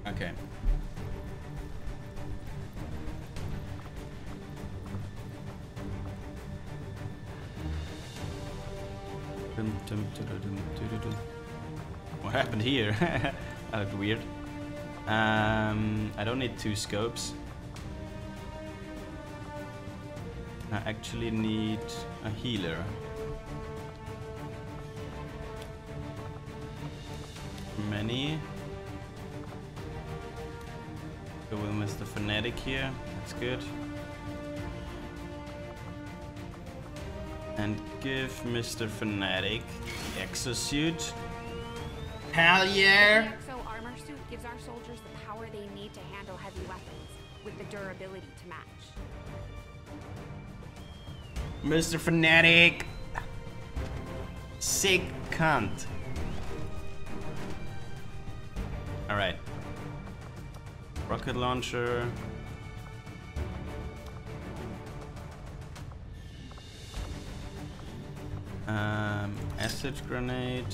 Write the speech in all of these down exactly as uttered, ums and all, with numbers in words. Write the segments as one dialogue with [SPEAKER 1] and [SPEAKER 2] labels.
[SPEAKER 1] Okay. What happened here? That looked weird. Um, I don't need two scopes. I actually need a healer. Many. Go with Mister Fanatic here. That's good. And give Mister Fanatic the exosuit. Hell yeah!
[SPEAKER 2] The exo armor suit gives our soldiers the power they need to handle heavy weapons, with the durability to match.
[SPEAKER 1] Mister Fanatic! Sick cunt. Alright. Rocket launcher. Um, acid grenade.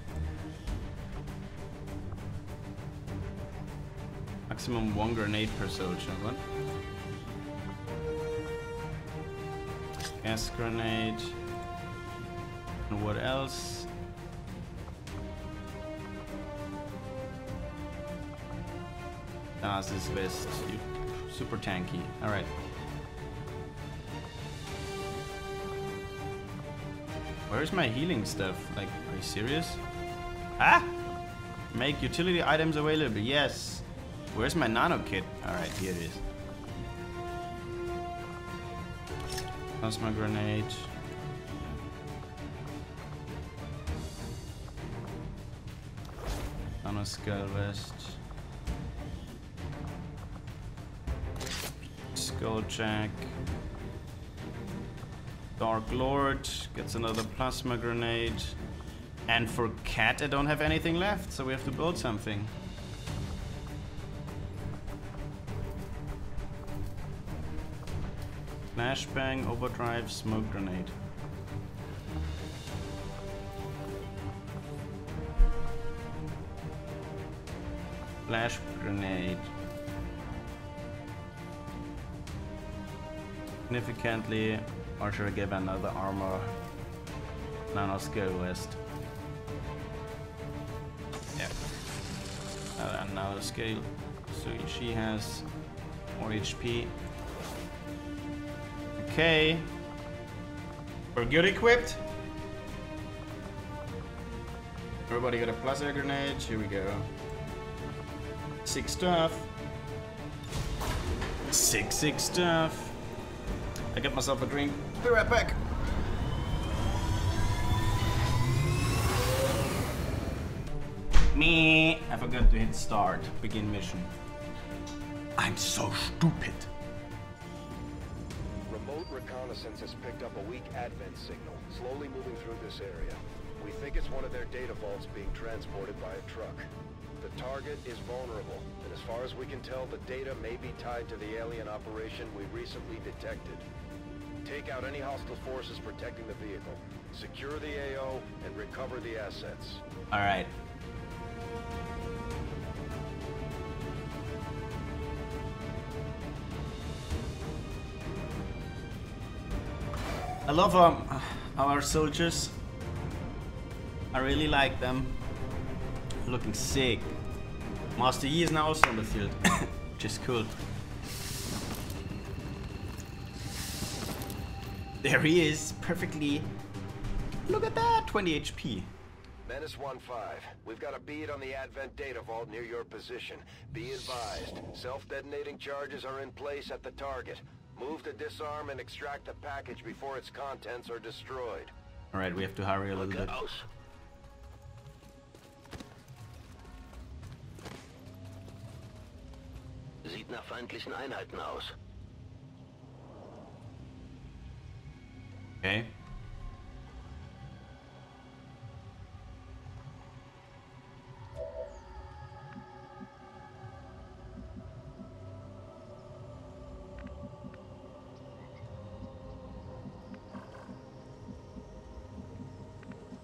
[SPEAKER 1] Maximum one grenade per soldier. What? Gas grenade. And what else? Ah, this is vest. Super tanky. Alright. Where's my healing stuff? Like, are you serious? Ah! Make utility items available. Yes. Where's my nano kit? Alright, here it is. Plasma grenade. Nano skull vest. Skull jack. Dark Lord gets another plasma grenade. And for Cat, I don't have anything left, so we have to build something. Flashbang, overdrive, smoke grenade. Flash grenade. Significantly, or should I give another armor? Nano skill vest. Yeah. Uh, another scale. So she has more H P. Okay. We're good equipped. Everybody got a plasma grenade. Here we go. Sick stuff. Sick, sick stuff. I get myself a drink. Be right back. Me. I forgot to hit start. Begin mission. I'm so stupid.
[SPEAKER 3] Remote reconnaissance has picked up a weak advent signal, slowly moving through this area. We think it's one of their data vaults being transported by a truck. The target is vulnerable, and as far as we can tell, the data may be tied to the alien operation we recently detected. Take out any hostile forces protecting the vehicle, secure the A O, and recover the assets.
[SPEAKER 1] All right. I love um, our soldiers. I really like them. Looking sick. Master Yi is now also on the field, which is cool. There he is, perfectly. Look at that, twenty H P.
[SPEAKER 3] Menace one five, we've got a bead on the Advent data vault near your position. Be advised, self-detonating charges are in place at the target. Move to disarm and extract the package before its contents are destroyed.
[SPEAKER 1] Alright, we have to hurry a little bit.
[SPEAKER 4] Sieht nach feindlichen Einheiten aus.
[SPEAKER 1] Okay.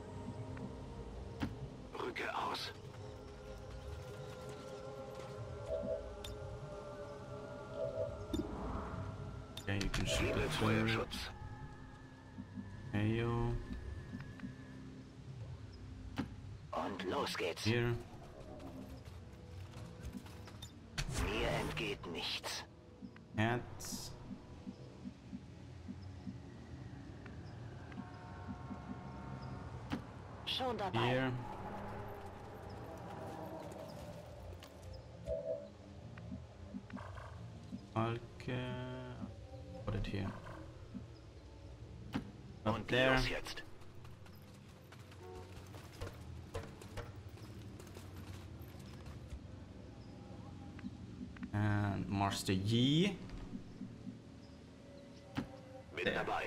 [SPEAKER 4] Rücke aus. Feuerschutz.
[SPEAKER 1] Hey yo.
[SPEAKER 4] Und los geht's.
[SPEAKER 1] Here.
[SPEAKER 4] Mir entgeht nichts.
[SPEAKER 1] Cats.
[SPEAKER 2] Schon dabei.
[SPEAKER 1] Here. Okay. Put it here. Up
[SPEAKER 4] Und
[SPEAKER 1] there.
[SPEAKER 4] los jetzt.
[SPEAKER 1] And Master Yi.
[SPEAKER 4] Bin
[SPEAKER 1] There.
[SPEAKER 4] dabei.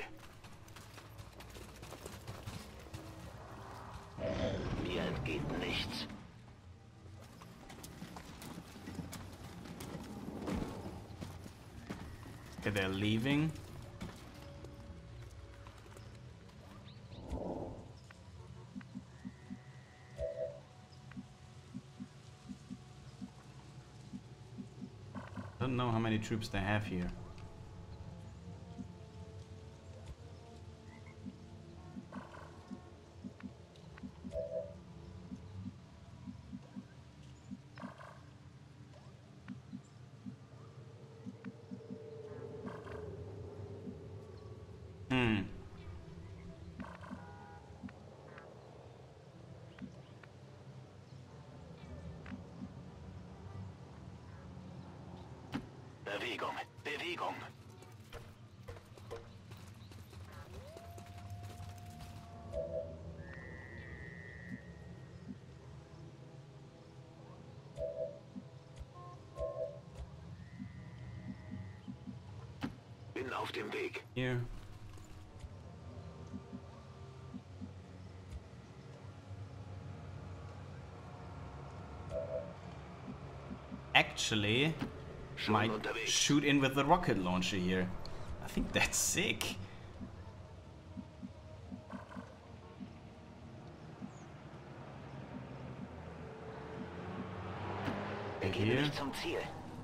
[SPEAKER 4] Mir entgeht nichts.
[SPEAKER 1] Okay, they're leaving. Don't know how many troops they have here. Hmm.
[SPEAKER 4] Bewegung, Bewegung. Bin auf dem Weg.
[SPEAKER 1] Here. Actually,
[SPEAKER 4] Schon
[SPEAKER 1] might
[SPEAKER 4] unterwegs.
[SPEAKER 1] shoot in with the rocket launcher here. I think that's sick.
[SPEAKER 4] Begebe
[SPEAKER 1] Here.
[SPEAKER 4] mich zum Ziel.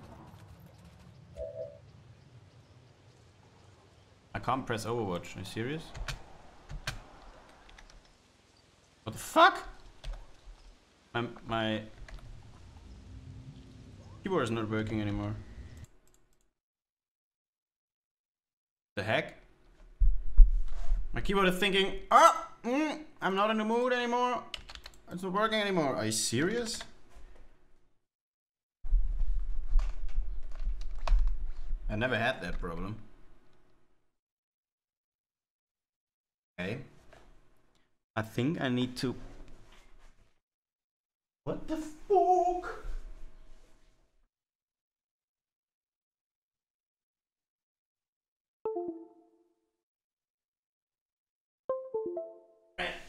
[SPEAKER 1] I can't press Overwatch. Are you serious? What the fuck? My my keyboard is not working anymore. The heck? My keyboard is thinking, oh, mm, I'm not in the mood anymore. It's not working anymore. Are you serious? I never had that problem. Okay. I think I need to... What the fuck? Let's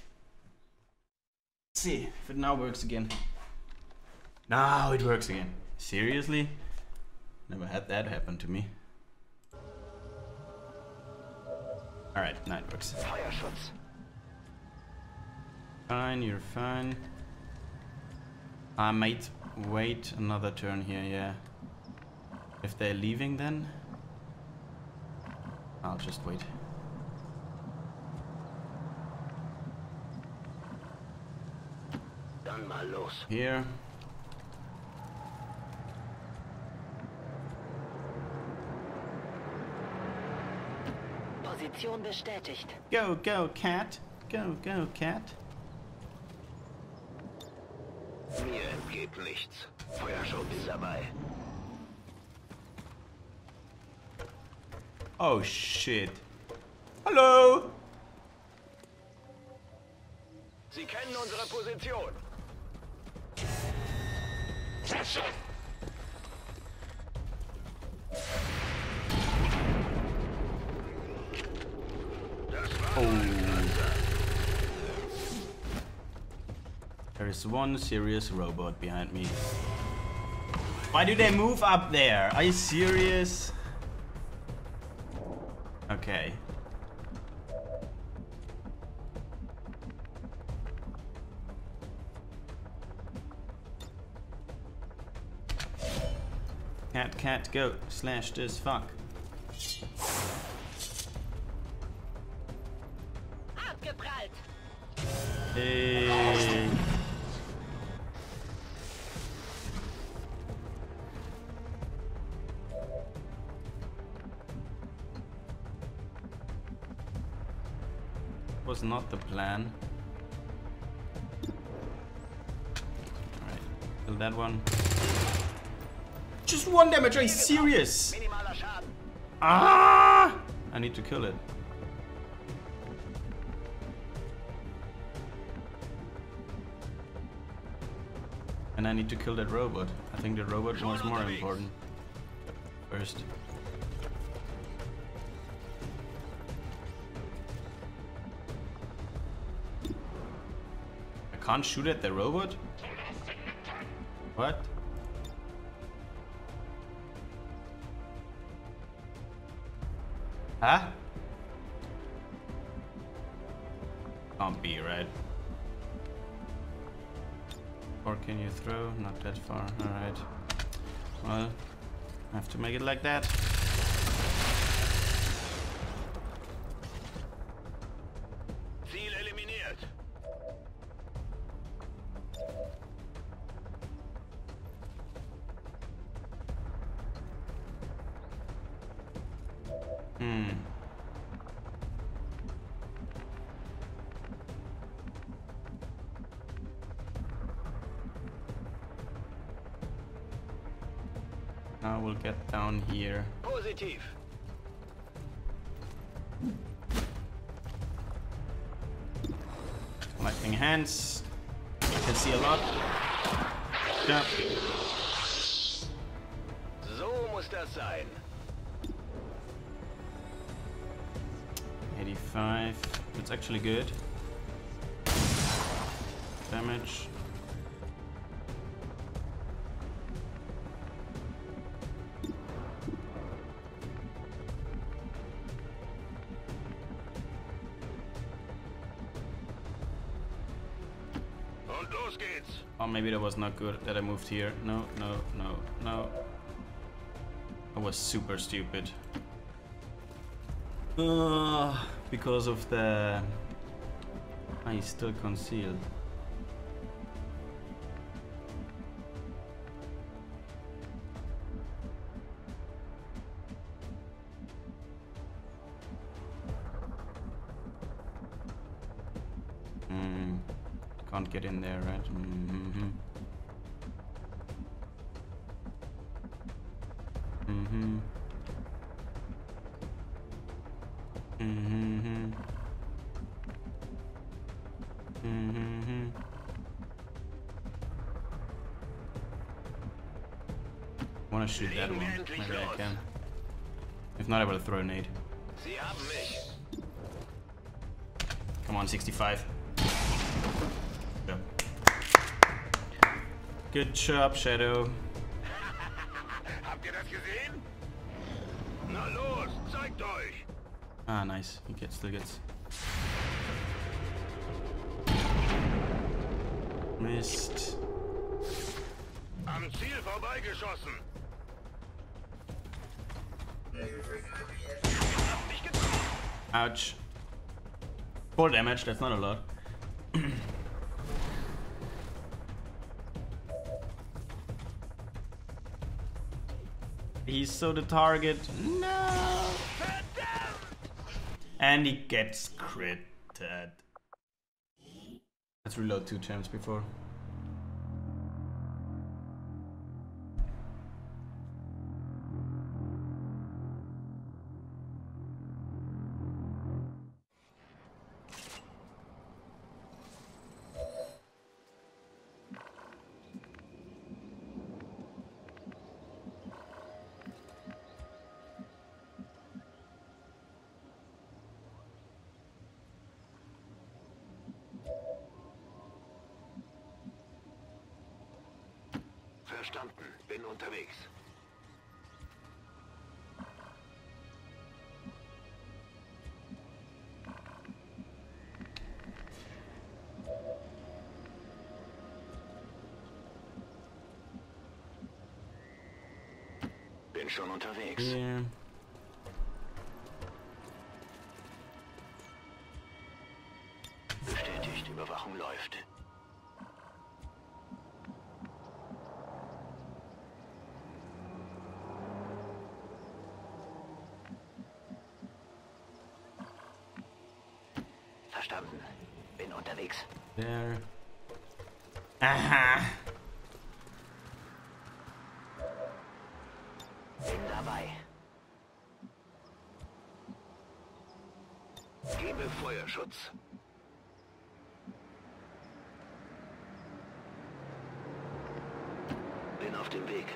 [SPEAKER 1] see if it now works again. Now it works again. Seriously? Never had that happen to me. Alright, now it works.
[SPEAKER 4] Feuerschutz.
[SPEAKER 1] Fine, you're fine. I might wait another turn here, yeah. If they're leaving then, I'll just wait.
[SPEAKER 4] Dann mal los.
[SPEAKER 1] Here.
[SPEAKER 2] Position bestätigt.
[SPEAKER 1] Go, go, cat. Go, go, cat.
[SPEAKER 4] Mir entgeht nichts. Feuerschutz dabei.
[SPEAKER 1] Oh shit. Hello.
[SPEAKER 3] Sie kennen unsere Position.
[SPEAKER 1] There is one serious robot behind me. Why do they move up there? Are you serious? Okay. Cat, cat, go. Slash this fuck.
[SPEAKER 4] abgeprallt.
[SPEAKER 1] Hey. Was not the plan. Alright, kill that one. Just one damage, are you serious?
[SPEAKER 4] Minimaler Schaden.
[SPEAKER 1] Ah! I need to kill it. And I need to kill that robot. I think the robot was more important. First. I can't shoot at the robot? What? Huh? Can't be, right? Or can you throw? Not that far. Alright. Well, I have to make it like that.
[SPEAKER 4] Ziel eliminiert.
[SPEAKER 1] Hmm. Now we'll get down here.
[SPEAKER 4] Positiv.
[SPEAKER 1] Lightning hands. You can see a lot. Yeah.
[SPEAKER 4] So muss das sein.
[SPEAKER 1] eighty-five. That's actually good. Damage.
[SPEAKER 4] Und los geht's.
[SPEAKER 1] Oh, maybe that was not good that I moved here. No, no, no, no. I was super stupid. Uh, because of the... Oh, he's still concealed. Hmm. Can't get in there, right? Mm-hmm. Mm-hmm. Mm-hmm. Mm-hmm. I want to shoot that one. Maybe I can. If not, I will throw a nade.
[SPEAKER 4] Sie haben mich.
[SPEAKER 1] Come on, sixty-five. Go. Good job, Shadow.
[SPEAKER 4] Habt ihr das gesehen? Na los, zeigt euch.
[SPEAKER 1] Ah, nice. He gets, still gets. Missed.
[SPEAKER 4] Am Ziel vorbeigeschossen. Hab mich getroffen.
[SPEAKER 1] Ouch. Four damage, that's not a lot. He's so the target. No! And he gets critted. Let's reload two times before.
[SPEAKER 4] Verstanden, bin unterwegs. Bin schon unterwegs.
[SPEAKER 1] Yeah.
[SPEAKER 4] Die Überwachung läuft. Verstanden. Bin unterwegs.
[SPEAKER 1] There. Aha.
[SPEAKER 4] Bin dabei. Gebe Feuerschutz. Bin auf dem Weg.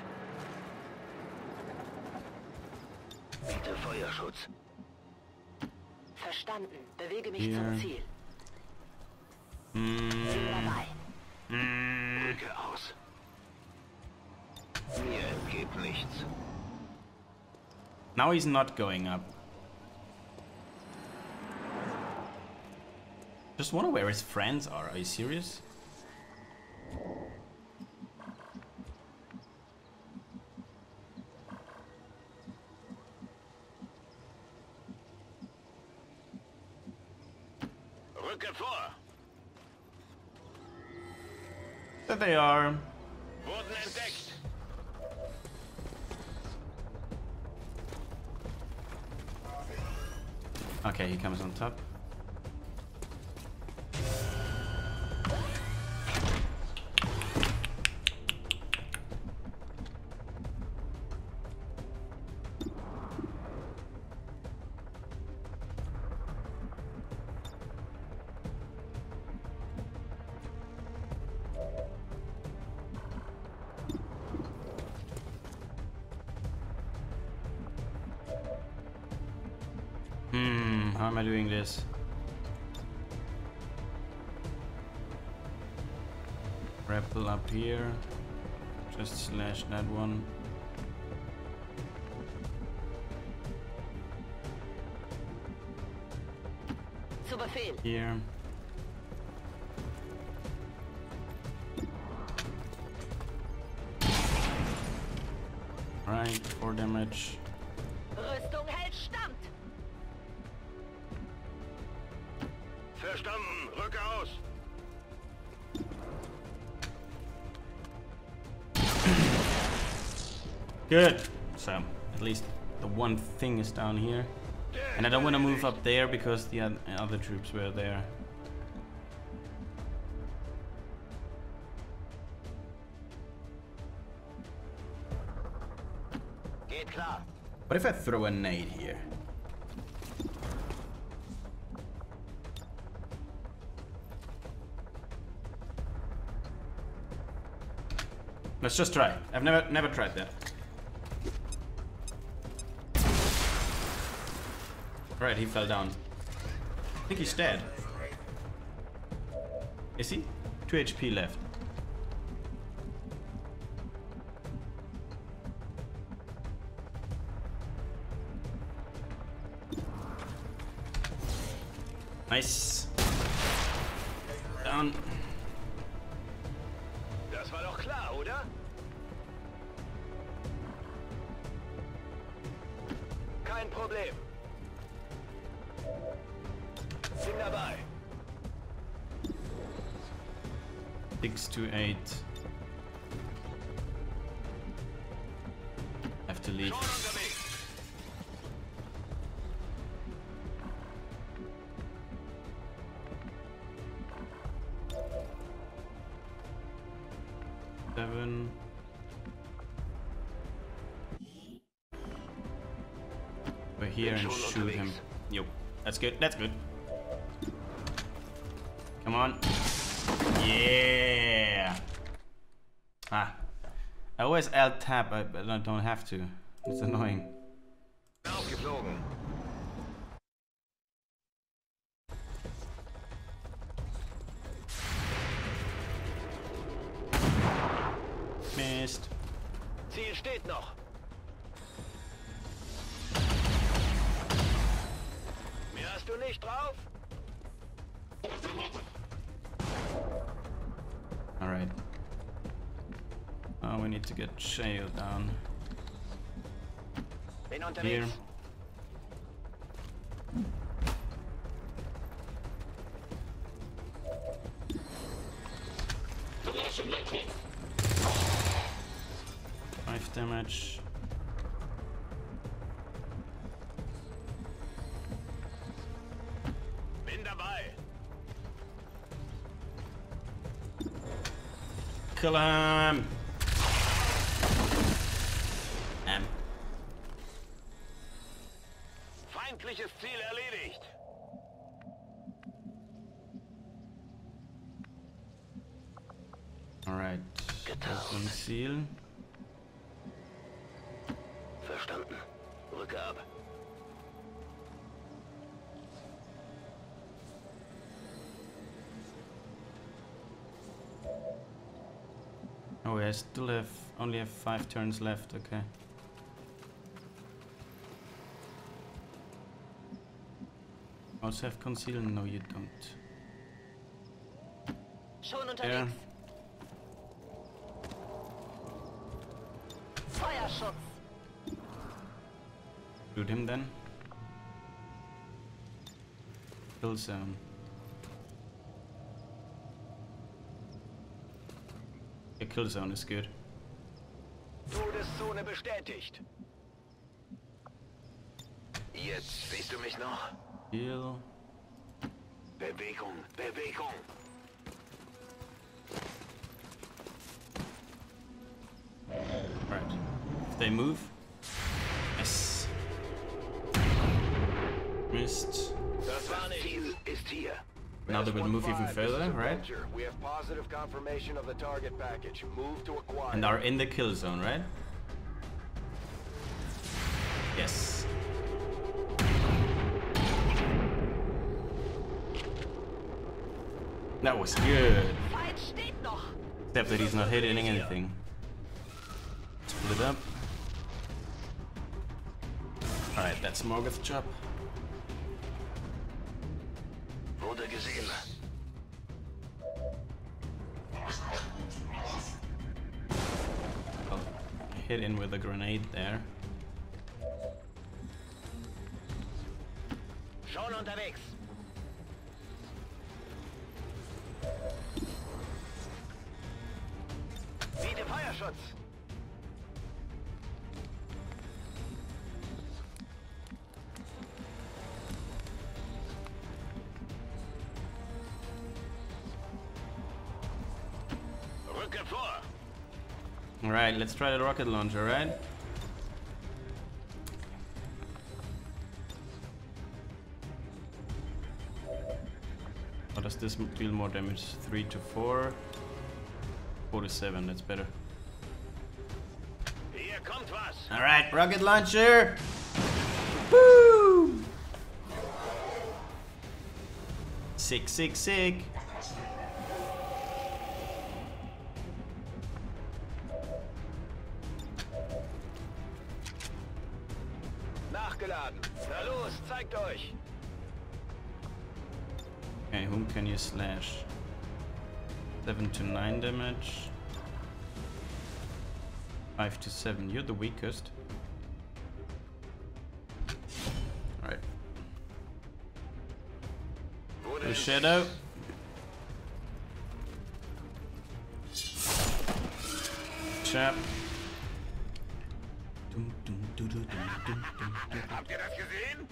[SPEAKER 4] Biete Feuerschutz.
[SPEAKER 5] Verstanden. Bewege mich
[SPEAKER 1] Hier.
[SPEAKER 5] zum Ziel.
[SPEAKER 1] Mm.
[SPEAKER 5] Bin dabei.
[SPEAKER 1] Mm.
[SPEAKER 4] Rücke aus. Mir entgeht nichts.
[SPEAKER 1] Now he's not going up. Just wonder where his friends are. Are you serious?
[SPEAKER 4] Rücke vor.
[SPEAKER 1] There they are.
[SPEAKER 4] Wurden entdeckt.
[SPEAKER 1] Okay, he comes on top. Hmm, how am I doing this? Rappel up here. Just slash that one.
[SPEAKER 5] Zu Befehl.
[SPEAKER 1] Here. Right, four damage.
[SPEAKER 5] Rüstung hält stand.
[SPEAKER 4] Verstanden. Rücke aus.
[SPEAKER 1] Good. So, at least the one thing is down here. And I don't want to move up there because the oth- other troops were there.
[SPEAKER 4] Geht klar.
[SPEAKER 1] What if I throw a nade here? Let's just try. I've never never tried that. Right, he fell down. I think he's dead. Is he? two H P left. Nice. Down.
[SPEAKER 4] Das war doch klar, oder? Kein Problem. Bin dabei.
[SPEAKER 1] six to eight. Have to leave.
[SPEAKER 4] Schon unterwegs.
[SPEAKER 1] Seven. We're here and shoot him. Yo, that's good. That's good. Come on. Yeah. Ah. I always alt tab, but I don't have to. It's annoying.
[SPEAKER 4] Aufgeflogen.
[SPEAKER 1] Missed.
[SPEAKER 4] Ziel steht noch. Mehr hast du nicht drauf?
[SPEAKER 1] Alright. Oh, we need to get Shale down.
[SPEAKER 4] Bin
[SPEAKER 1] Here.
[SPEAKER 4] unterwegs.
[SPEAKER 1] Five damage.
[SPEAKER 4] Bin dabei.
[SPEAKER 1] Kill him! Damn.
[SPEAKER 4] Feindliches Ziel erledigt.
[SPEAKER 1] Alright. Open seal.
[SPEAKER 4] Verstanden. Rücke ab.
[SPEAKER 1] Oh, I still have only have five turns left. Okay. Also have conceal? No, you don't.
[SPEAKER 5] Schon unterwegs.
[SPEAKER 1] Yeah.
[SPEAKER 5] Feuerschutz.
[SPEAKER 1] Shoot him then. Kill zone. The kill zone is good.
[SPEAKER 4] Todeszone bestätigt. Jetzt siehst du mich noch?
[SPEAKER 1] Heal.
[SPEAKER 4] Bewegung, Bewegung.
[SPEAKER 1] Right. If they move. Yes. Missed.
[SPEAKER 4] Das Ziel ist hier.
[SPEAKER 1] Now they will move even further, right?
[SPEAKER 3] We have positive confirmation of the target package. Move to acquire.
[SPEAKER 1] And are in the kill zone, right? Yes. That was good.
[SPEAKER 5] Feind steht noch.
[SPEAKER 1] Except that he's not hitting anything. Split up. Alright, that's Morgoth's job.
[SPEAKER 4] Wurde gesehen.
[SPEAKER 1] I'll hit in with a grenade there.
[SPEAKER 4] Schon unterwegs. Biete Feuerschutz. Rücke vor.
[SPEAKER 1] Alright, let's try the rocket launcher, right? What does this deal more damage? three to four? four to seven, that's better.
[SPEAKER 4] Hier kommt was.
[SPEAKER 1] Alright, rocket launcher! Woo! Sick, sick, sick!
[SPEAKER 4] Nachgeladen. Na los, zeigt euch.
[SPEAKER 1] Okay, whom can you slash? seven to nine damage. five to seven, you're the weakest. Alright. The shadow. Chap. Dum, dum, dum, dum, dum, dum, dum.
[SPEAKER 4] Habt ihr das gesehen?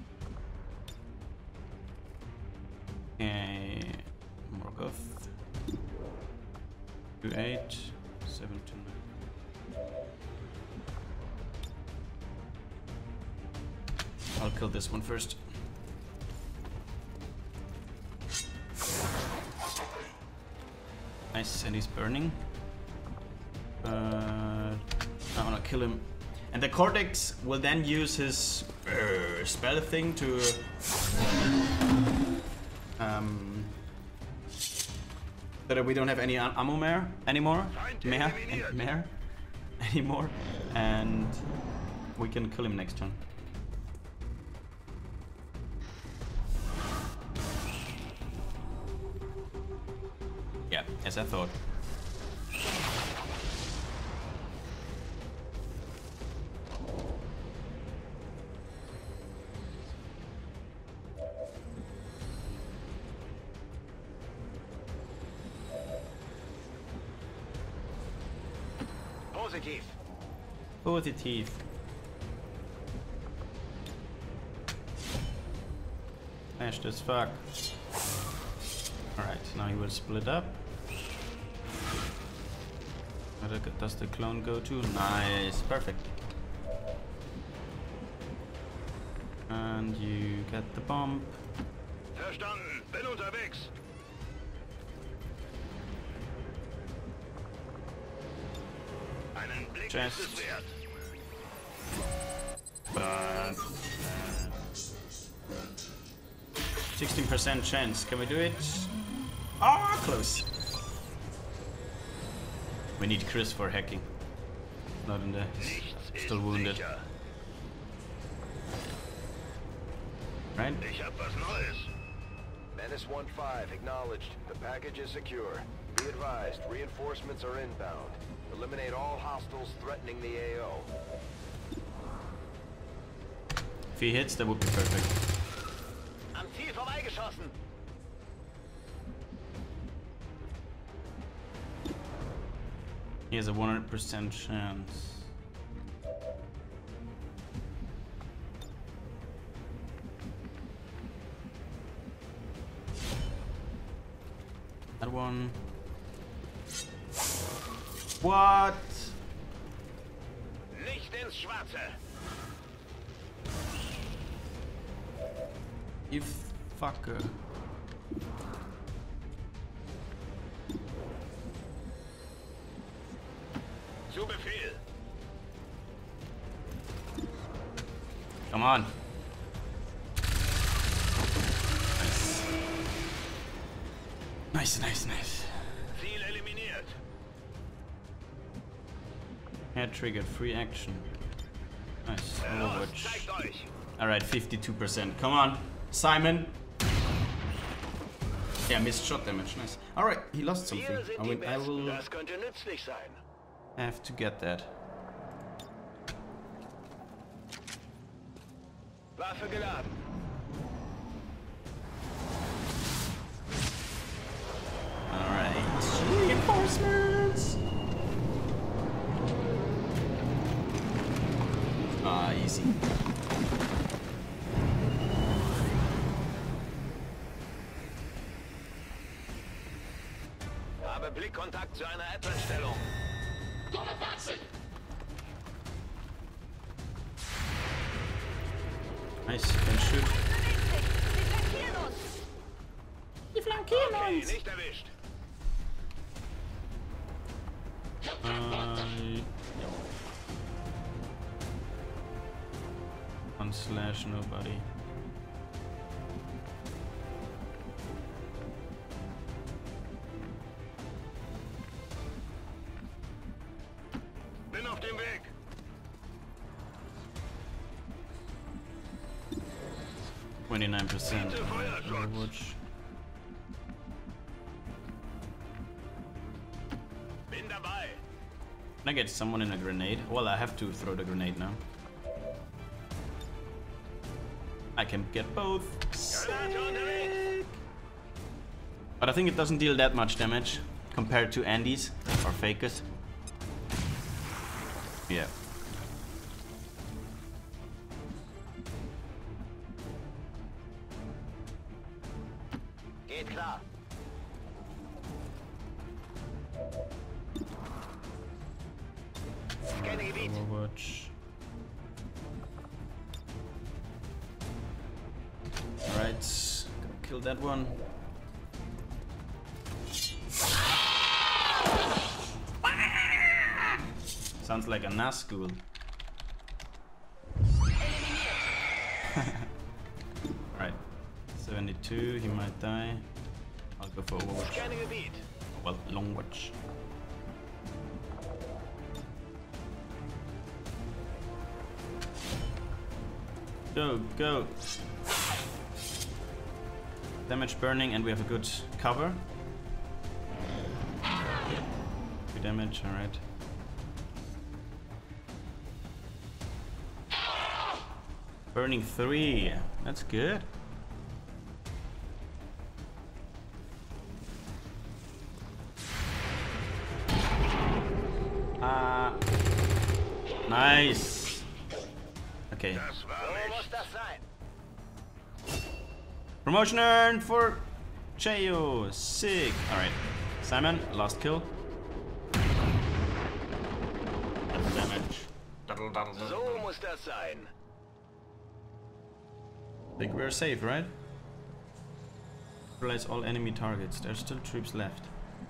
[SPEAKER 1] Okay, Morgoth. two eight, seven to nine. I'll kill this one first. Nice, and he's burning. Uh, I wanna kill him. And the Cortex will then use his uh, spell thing to um, so that we don't have any ammo more anymore, mehr, mehr anymore, and we can kill him next turn. Yeah, as I thought.
[SPEAKER 4] Positiv.
[SPEAKER 1] Positive. Fast as fuck. Alright, now he will split up. Where does the clone go to? Nice, perfect. And you get the bomb.
[SPEAKER 4] Verstanden. Bin unterwegs. Einen Blick
[SPEAKER 1] Chest.
[SPEAKER 4] ist es wert.
[SPEAKER 1] But sixteen percent chance. Can we do it? Ah, close. We need Chris for hacking. Not in the.
[SPEAKER 4] Nichts
[SPEAKER 1] Still
[SPEAKER 4] ist
[SPEAKER 1] wounded.
[SPEAKER 4] sicher.
[SPEAKER 1] Right?
[SPEAKER 4] Ich hab was Neues.
[SPEAKER 3] Menace one five acknowledged. The package is secure. Be advised, reinforcements are inbound. Eliminate all hostiles threatening the A O.
[SPEAKER 1] If he hits, that would be perfect.
[SPEAKER 5] Am Ziel vorbeigeschossen.
[SPEAKER 1] He has a one hundred percent chance. That one. What?
[SPEAKER 4] Nicht ins Schwarze.
[SPEAKER 1] You fucker.
[SPEAKER 4] Zu Befehl.
[SPEAKER 1] Come on. Nice. Nice, nice, nice.
[SPEAKER 4] Ziel eliminiert.
[SPEAKER 1] Head triggered, free action. Nice.
[SPEAKER 4] Los,
[SPEAKER 1] Overwatch.
[SPEAKER 4] zeigt euch.
[SPEAKER 1] Alright, fifty-two percent. Come on, Simon. Yeah, missed shot damage. Nice. Alright, he lost something.
[SPEAKER 4] Wir sind
[SPEAKER 1] I,
[SPEAKER 4] die
[SPEAKER 1] will, I
[SPEAKER 4] Besten.
[SPEAKER 1] will
[SPEAKER 4] Das könnte nützlich sein.
[SPEAKER 1] have to get that.
[SPEAKER 4] Waffe geladen.
[SPEAKER 1] Alright. Reinforcements! Ah, easy.
[SPEAKER 4] Habe Blickkontakt zu einer Advent-Stellung.
[SPEAKER 1] Nice, you can shoot.
[SPEAKER 5] Sie flankieren
[SPEAKER 4] Okay,
[SPEAKER 5] uns.
[SPEAKER 4] nicht erwischt.
[SPEAKER 1] Uh, one slash nobody.
[SPEAKER 4] Bin auf dem Weg.
[SPEAKER 1] twenty-nine percent.
[SPEAKER 4] Bitte Feuerschutz.
[SPEAKER 1] Overwatch.
[SPEAKER 4] Bin dabei.
[SPEAKER 1] Can I get someone in a grenade? Well, I have to throw the grenade now. I can get both.
[SPEAKER 4] Granate unterwegs.
[SPEAKER 1] But I think it doesn't deal that much damage compared to Andy's or Fakers. Yeah.
[SPEAKER 5] Geht klar. Scanne Gebiet.
[SPEAKER 1] Overwatch. Alright, gotta kill that one. Sounds like a Nazgul. Alright, seventy-two, he might die. I'll go for Overwatch.
[SPEAKER 4] Scanne Gebiet.
[SPEAKER 1] Well, long watch. Go, go. Damage burning, and we have a good cover. Good damage, alright. Burning three. That's good. Uh, Nice. Okay.
[SPEAKER 4] Das war
[SPEAKER 5] So muss
[SPEAKER 4] nicht.
[SPEAKER 5] das sein.
[SPEAKER 1] Promotion earned for Cheo. Sick. Alright. Simon, last kill. Double damage. Double, double, double.
[SPEAKER 4] So muss das sein.
[SPEAKER 1] Think we're safe, right? Neutralize all enemy targets. There's still troops left.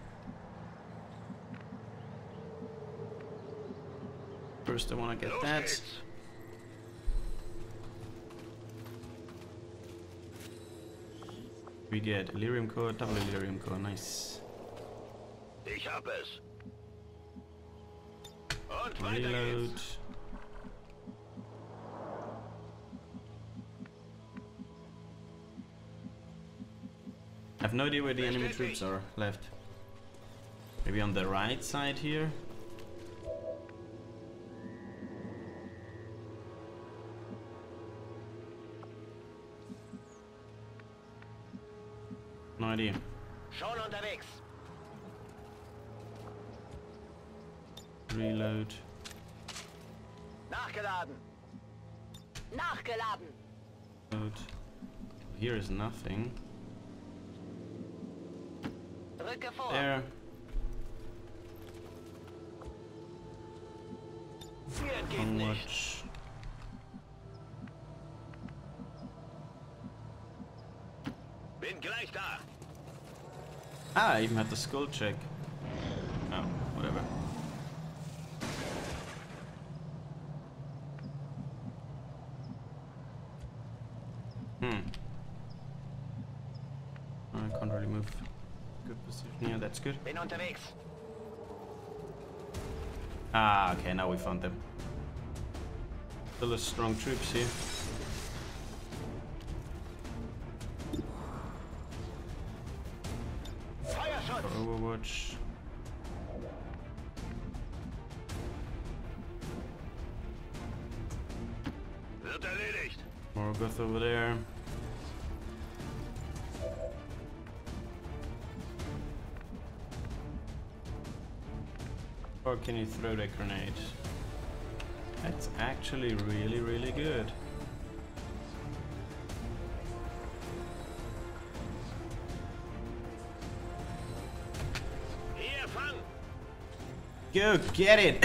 [SPEAKER 1] First I wanna get
[SPEAKER 4] Los
[SPEAKER 1] that.
[SPEAKER 4] geht's.
[SPEAKER 1] We get Illyrium core, double Illyrium core, nice.
[SPEAKER 4] Ich hab es. Und weiter
[SPEAKER 1] Reload.
[SPEAKER 4] geht's.
[SPEAKER 1] I have no idea where the enemy troops are left. Maybe on the right side here? No idea.
[SPEAKER 5] Schon unterwegs.
[SPEAKER 1] Reload.
[SPEAKER 5] Nachgeladen. Nachgeladen.
[SPEAKER 1] Reload. Here is nothing.
[SPEAKER 5] Rücke vor.
[SPEAKER 1] There.
[SPEAKER 5] Hier
[SPEAKER 1] How
[SPEAKER 5] geht nicht.
[SPEAKER 1] much?
[SPEAKER 4] Bin gleich da.
[SPEAKER 1] Ah, I even had the skull check. Oh, whatever. Hmm. I can't really move. Good position. Yeah, that's good.
[SPEAKER 5] Bin unterwegs.
[SPEAKER 1] Ah, okay, now we found them. Still a strong troops here.
[SPEAKER 5] Feuerschutz.
[SPEAKER 1] For Overwatch.
[SPEAKER 4] Wird erledigt.
[SPEAKER 1] Morgoth over there. Or can you throw that grenade? That's actually really, really good.
[SPEAKER 4] Hier, fang.
[SPEAKER 1] Go get it!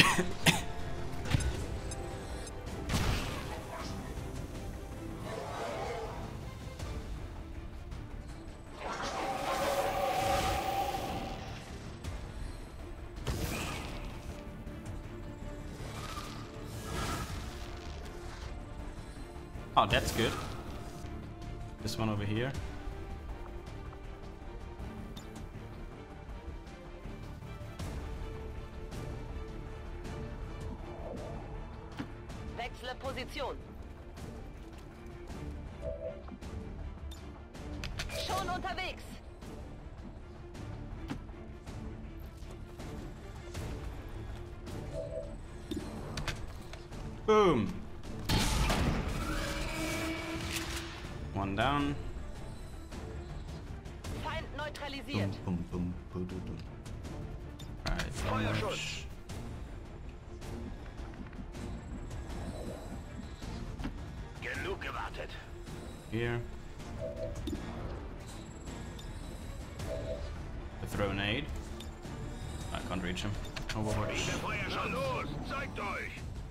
[SPEAKER 1] Oh, that's good. This one over here.
[SPEAKER 5] Wechsle Position. Schon unterwegs.
[SPEAKER 1] Boom! One down.
[SPEAKER 5] Feind neutralisiert.
[SPEAKER 1] Boom, boom, boom, boom, boom. Alright,
[SPEAKER 4] Feuerschutz. Genug gewartet.
[SPEAKER 1] Here. I throw an aid. I can't reach him. Overwatch.
[SPEAKER 4] Der Feuerschutz. Los, zeigt euch.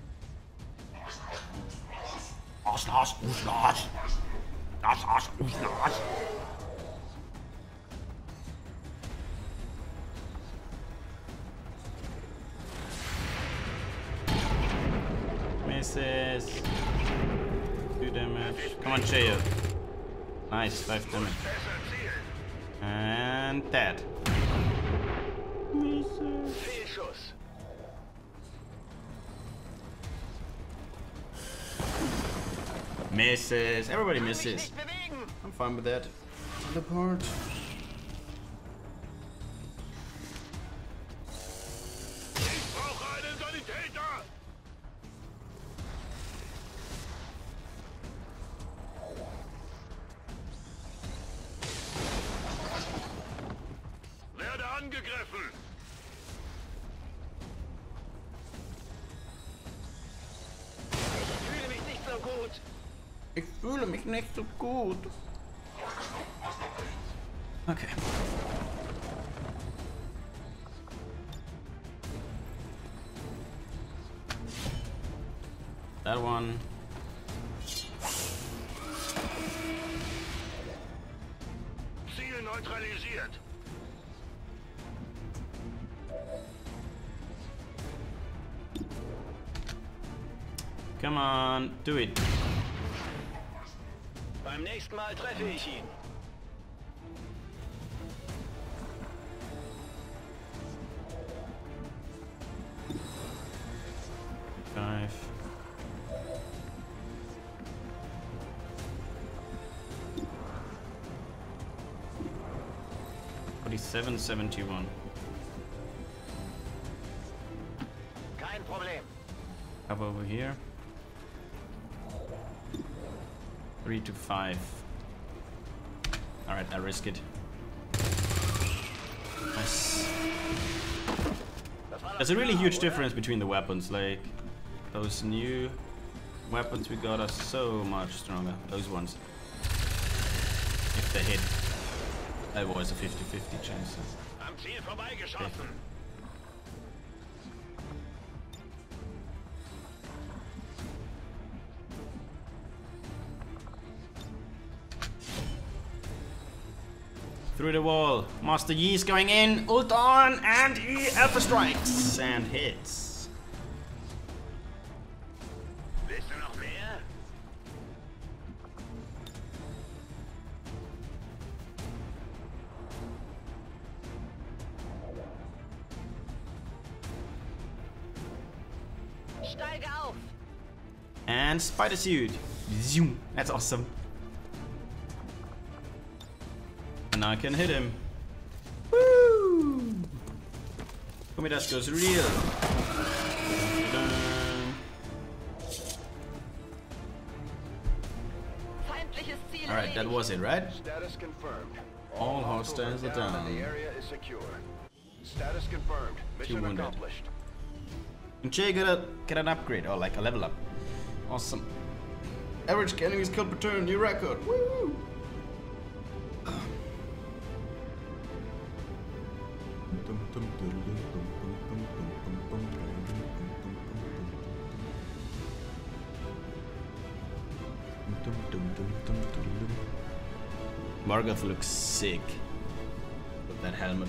[SPEAKER 1] Los, los, los, los. Los, los, los, los. Misses. Two damage. Come on, Cheo. Nice, five damage.
[SPEAKER 4] Besser zielen.
[SPEAKER 1] And dead. Misses.
[SPEAKER 4] Fehlschuss.
[SPEAKER 1] Misses. Everybody
[SPEAKER 5] Kann mich
[SPEAKER 1] misses.
[SPEAKER 5] nicht bewegen.
[SPEAKER 1] I'm fine with that. Teleport.
[SPEAKER 4] Ich brauche einen Sanitäter. Werde angegriffen. gut.
[SPEAKER 1] Ich fühle mich nicht so gut. Okay. That one.
[SPEAKER 4] Ziel neutralisiert.
[SPEAKER 1] Come on, do it.
[SPEAKER 5] Beim nächsten Mal treffe ich ihn.
[SPEAKER 1] Five. Forty-seven seventy-one.
[SPEAKER 5] Kein Problem.
[SPEAKER 1] Up over here. Three to five. All right, I risk it. Nice. There's a really huge difference between the weapons. Like those new weapons we got are so much stronger. Those ones, if they hit, that was a fifty fifty chance.
[SPEAKER 4] Am Ziel vorbeigeschossen.
[SPEAKER 1] Through the wall. Master Yi's going in. Ult on and he alpha strikes and hits.
[SPEAKER 4] Willst du noch mehr?
[SPEAKER 5] Steige auf.
[SPEAKER 1] And spider suit. Zoom. That's awesome. And I can hit him. Woo! Kumidas goes real.
[SPEAKER 5] Feindliches Ziel
[SPEAKER 1] Alright, that was it, right?
[SPEAKER 3] Status confirmed.
[SPEAKER 1] All hostiles are down.
[SPEAKER 3] The area is secure. Status confirmed. Mission
[SPEAKER 1] wounded.
[SPEAKER 3] accomplished.
[SPEAKER 1] And Jay get a get an upgrade or like a level up. Awesome. Average enemies killed per turn, new record. Woo! Margoth looks sick with that helmet.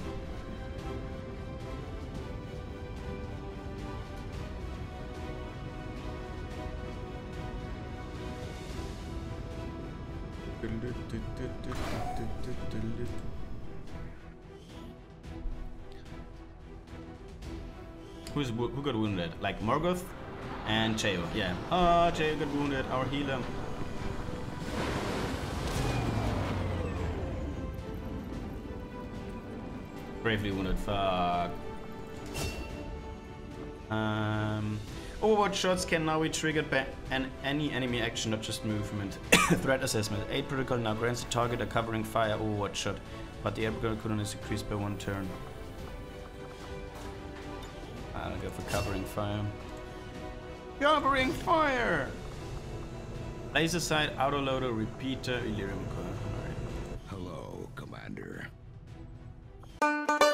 [SPEAKER 1] Who's who got wounded? Like Morgoth and Cheo. Yeah. Ah, oh, Cheo got wounded. Our healer. Bravely wounded. Fuck. Um. Overwatch shots can now be triggered by an any enemy action, not just movement. Threat assessment. Aid protocol now grants the target a covering fire Overwatch shot, but the air cooldown is increased by one turn. I'll go for covering fire. Covering fire! Laser sight, autoloader, repeater, Illyrium coil. Alright.
[SPEAKER 6] Hello, Commander.